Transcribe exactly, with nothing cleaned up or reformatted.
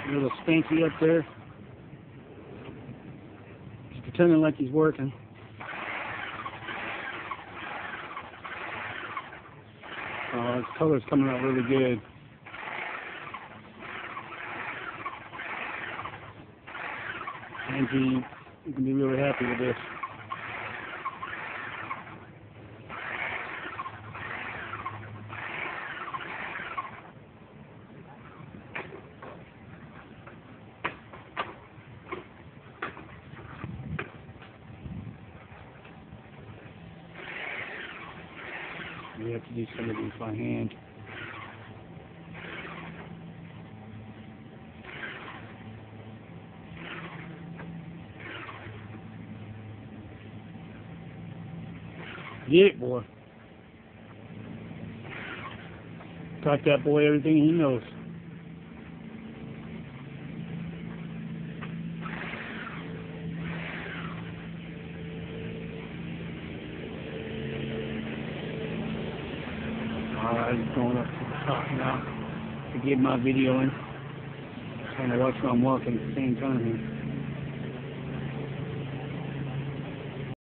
A little Spanky up there. He's pretending like he's working. Oh, his color's coming out really good. And he, he can be really happy with this. We have to do some of these by hand. Get it, boy. Taught that boy everything he knows. Alright, he's going up to the top now to get my video in. Trying to watch while I'm walking at the same time here.